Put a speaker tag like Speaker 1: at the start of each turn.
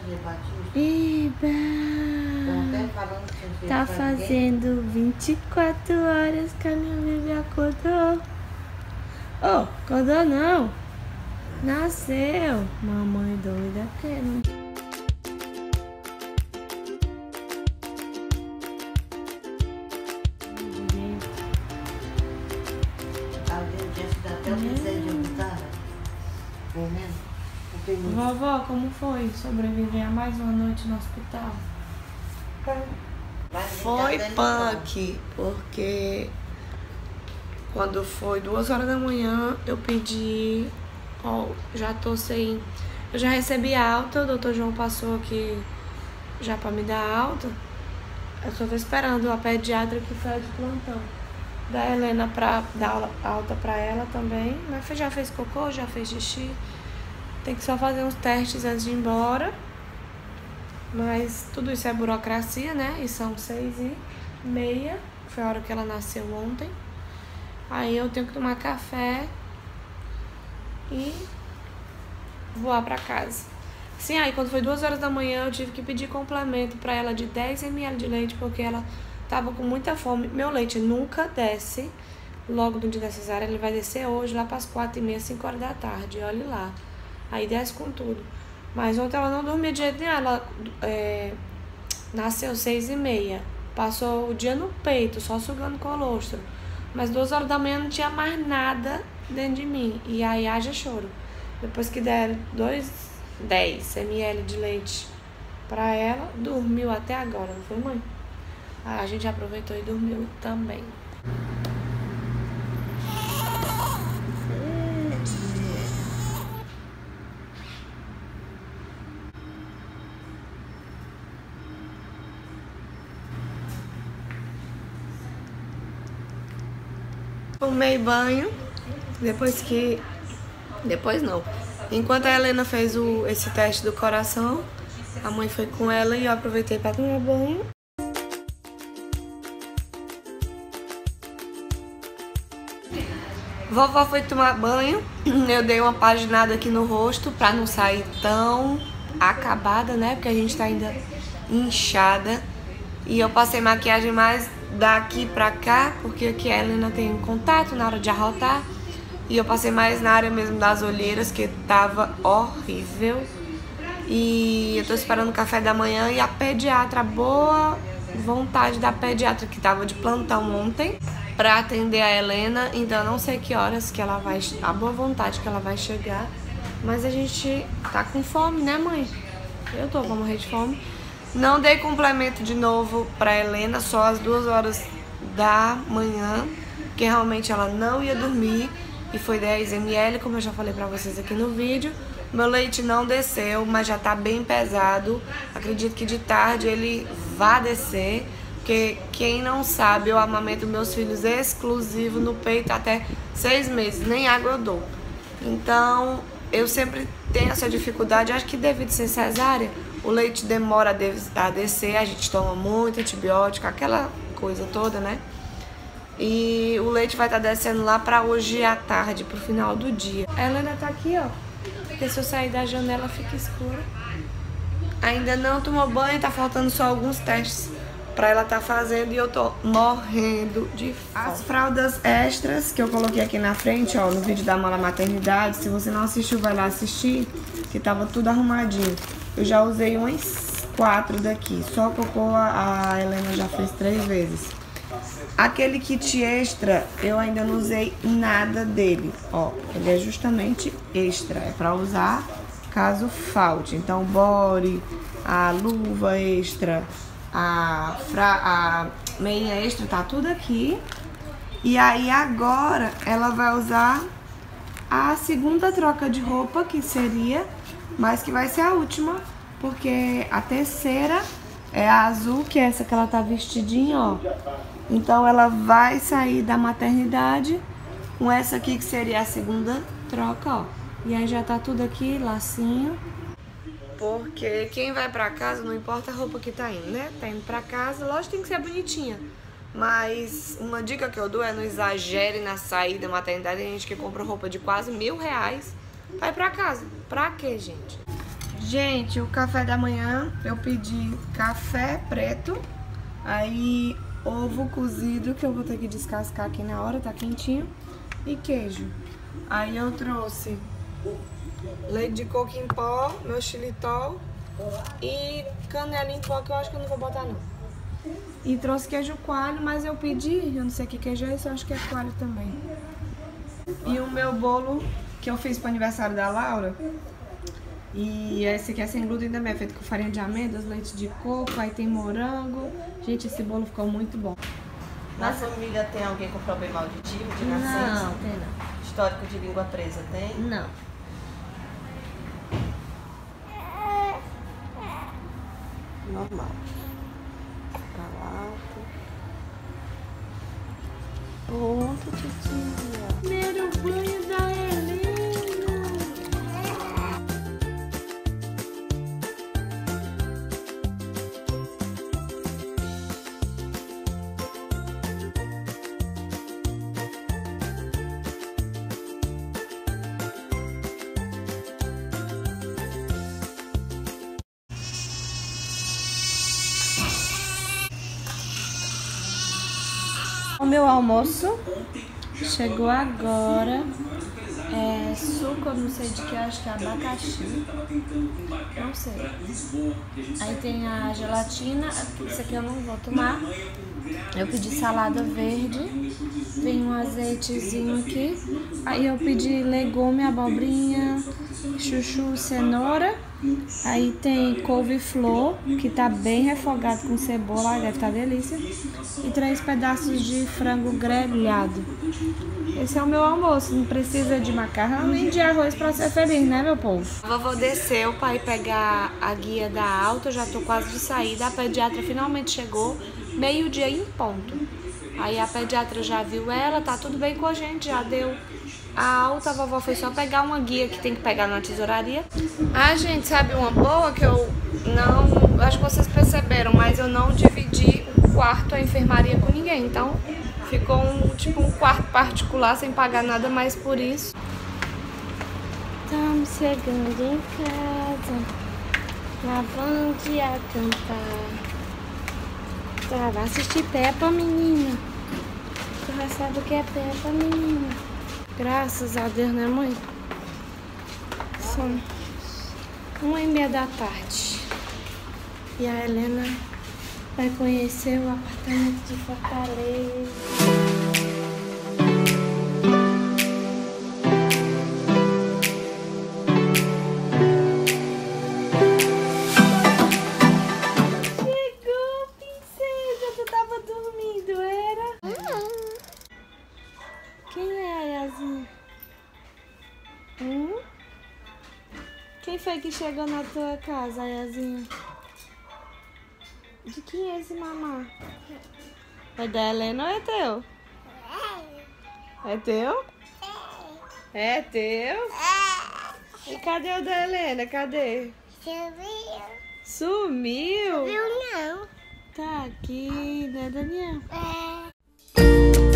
Speaker 1: Iba! Tá fazendo 24 horas que a minha bebê acordou. Oh, acordou não? Nasceu. Mamãe doida querendo. Vovó, como foi sobreviver a mais uma noite no hospital?
Speaker 2: Foi punk, porque quando foi 2 horas da manhã eu pedi, já tô sem, eu já recebi alta, o doutor João passou aqui já pra me dar alta, eu só tô esperando a pediatra que foi de plantão da Helena pra dar alta pra ela também, mas já fez cocô, já fez xixi, tem que só fazer uns testes antes de ir embora. Mas tudo isso é burocracia, né? E são 6h30. Foi a hora que ela nasceu ontem. Aí eu tenho que tomar café e voar pra casa. Sim, aí quando foi 2 horas da manhã eu tive que pedir complemento pra ela de 10 ml de leite, porque ela tava com muita fome. Meu leite nunca desce logo no dia da cesárea. Ele vai descer hoje lá pras 4h30, 5 horas da tarde. Olhe lá. Aí desce com tudo. Mas ontem ela não dormia de jeito nenhum. Ela nasceu 6h30. Passou o dia no peito, só sugando colostro. Mas 2 horas da manhã não tinha mais nada dentro de mim. E aí haja choro. Depois que deram 10 ml de leite pra ela, dormiu até agora, não foi, mãe? A gente aproveitou e dormiu também. Tomei banho, depois não. Enquanto a Helena fez esse teste do coração, a mãe foi com ela e eu aproveitei para tomar banho. Vovó foi tomar banho, eu dei uma paginada aqui no rosto para não sair tão acabada, né? Porque a gente tá ainda inchada. E eu passei maquiagem mais daqui pra cá, porque aqui a Helena tem contato na hora de arrotar. E eu passei mais na área mesmo das olheiras, que tava horrível. E eu tô esperando o café da manhã e a pediatra, boa vontade da pediatra que tava de plantão ontem pra atender a Helena. Então eu não sei que horas que ela vai, a boa vontade que ela vai chegar. Mas a gente tá com fome, né, mãe? Eu tô pra morrer de fome. Não dei complemento de novo pra Helena, só às 2 horas da manhã, porque realmente ela não ia dormir, e foi 10 ml, como eu já falei pra vocês aqui no vídeo. Meu leite não desceu, mas já tá bem pesado. Acredito que de tarde ele vai descer, porque quem não sabe, eu amamento meus filhos exclusivo no peito até 6 meses, nem água eu dou. Então, eu sempre tenho essa dificuldade, acho que devido ser cesárea, o leite demora a descer, a gente toma muito antibiótico, aquela coisa toda, né? E o leite vai estar descendo lá pra hoje à tarde, pro final do dia. A Helena tá aqui, ó, porque se eu sair da janela fica escura. Ainda não tomou banho, tá faltando só alguns testes pra ela tá fazendo e eu tô morrendo de fome. As fraldas extras que eu coloquei aqui na frente, ó, no vídeo da Mala Maternidade, se você não assistiu, vai lá assistir, que tava tudo arrumadinho. Eu já usei uns 4 daqui, só cocô a Helena já fez 3 vezes. Aquele kit extra, eu ainda não usei nada dele, ó, ele é justamente extra, é pra usar caso falte. Então o body, a luva extra, a meia extra, tá tudo aqui. E aí agora ela vai usar a segunda troca de roupa, que seria, mas que vai ser a última, porque a terceira é a azul, que é essa que ela tá vestidinha, ó. Então ela vai sair da maternidade com essa aqui, que seria a segunda troca, ó. E aí já tá tudo aqui, lacinho. Porque quem vai pra casa, não importa a roupa que tá indo, né? Tá indo pra casa, lógico que tem que ser bonitinha. Mas uma dica que eu dou é não exagere na saída da maternidade. Tem gente que compra roupa de quase R$1.000 vai pra casa. Pra quê, gente? Gente, o café da manhã eu pedi café preto, aí ovo cozido, que eu vou ter que descascar aqui na hora, tá quentinho, e queijo. Aí eu trouxe leite de coco em pó, meu xilitol e canela em pó, que eu acho que eu não vou botar não. E trouxe queijo coalho, mas eu pedi, eu não sei que queijo é esse, eu acho que é coalho também. E o meu bolo que eu fiz pro aniversário da Laura, e esse aqui é sem glúten também, é feito com farinha de amêndoas, leite de coco, aí tem morango. Gente, esse bolo ficou muito bom.
Speaker 3: Na família tem alguém com problema auditivo de nascença?
Speaker 2: Não, tem não.
Speaker 3: Histórico de língua presa tem?
Speaker 2: Não.
Speaker 3: Normal. Pra lá. Pronto, titia.
Speaker 1: Primeiro banho da Helena. O meu almoço chegou agora. É suco, eu não sei de que, acho que é abacaxi. Não sei. Aí tem a gelatina, isso aqui eu não vou tomar. Eu pedi salada verde. Tem um azeitezinho aqui. Aí eu pedi legume, abobrinha, chuchu, cenoura. Aí tem couve-flor, que tá bem refogado com cebola, deve estar delícia. E 3 pedaços de frango grelhado. Esse é o meu almoço, não precisa de macarrão nem de arroz pra ser feliz, né, meu povo?
Speaker 2: A vovó desceu para ir pegar a guia da alta, eu já tô quase de saída. A pediatra finalmente chegou, meio-dia em ponto. Aí a pediatra já viu ela, tá tudo bem com a gente, já deu a alta. A vovó foi só pegar uma guia que tem que pegar na tesouraria. Ah, gente, sabe uma boa que eu não... Acho que vocês perceberam, mas eu não dividi o quarto, a enfermaria com ninguém, então... Ficou tipo um quarto particular sem pagar nada mais por isso. Estamos chegando em casa, lavando a cantar. Tá, vai assistir Peppa, menina. Tu já sabe o que é Peppa, menina. Graças a Deus, né, mãe? São 1h30 da tarde. E a Helena vai conhecer o apartamento de Fortaleza. Chegou, princesa! Tu tava dormindo, era? Quem é a Yazinha? Quem foi que chegou na tua casa, Yazinha? De quem é esse mamá? É da Helena ou é teu? É teu? É teu? E cadê o da Helena? Cadê?
Speaker 4: Sumiu.
Speaker 2: Sumiu?
Speaker 4: Sumiu não.
Speaker 2: Tá aqui, né, Daniel?
Speaker 4: É.